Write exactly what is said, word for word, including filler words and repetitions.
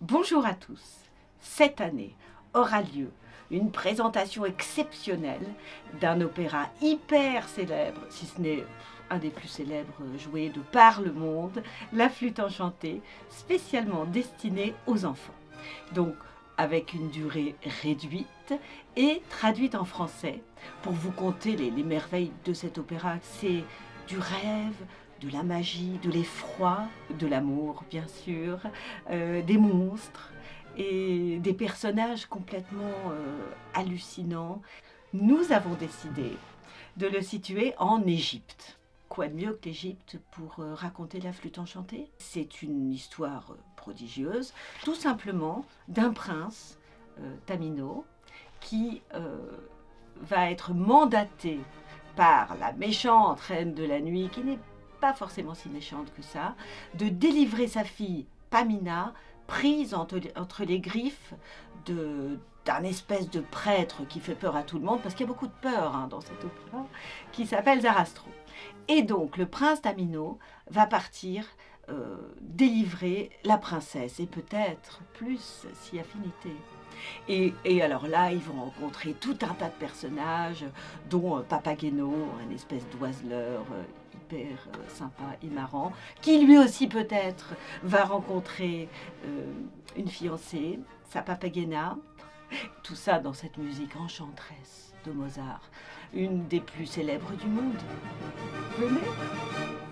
Bonjour à tous. Cette année aura lieu une présentation exceptionnelle d'un opéra hyper célèbre, si ce n'est un des plus célèbres joués de par le monde, La Flûte enchantée, spécialement destiné aux enfants. Donc, avec une durée réduite et traduite en français pour vous conter les, les merveilles de cet opéra. C'est du rêve, de la magie, de l'effroi, de l'amour bien sûr, euh, des monstres et des personnages complètement euh, hallucinants. Nous avons décidé de le situer en Égypte. Quoi de mieux que l'Égypte pour euh, raconter La Flûte enchantée? C'est une histoire euh, prodigieuse, tout simplement d'un prince, euh, Tamino, qui euh, va être mandaté par la méchante reine de la nuit, qui n'est pas forcément si méchante que ça, de délivrer sa fille Pamina, prise entre, entre les griffes de d'un espèce de prêtre qui fait peur à tout le monde, parce qu'il y a beaucoup de peur hein, dans cet opéra, qui s'appelle Zarastro. Et donc le prince Tamino va partir euh, délivrer la princesse, et peut-être plus si affinité. Et, et alors là, ils vont rencontrer tout un tas de personnages, dont euh, Papageno, un espèce d'oiseleur euh, hyper euh, sympa et marrant, qui lui aussi peut-être va rencontrer euh, une fiancée, sa Papagena. Tout ça dans cette musique enchanteresse de Mozart, une des plus célèbres du monde. Venez!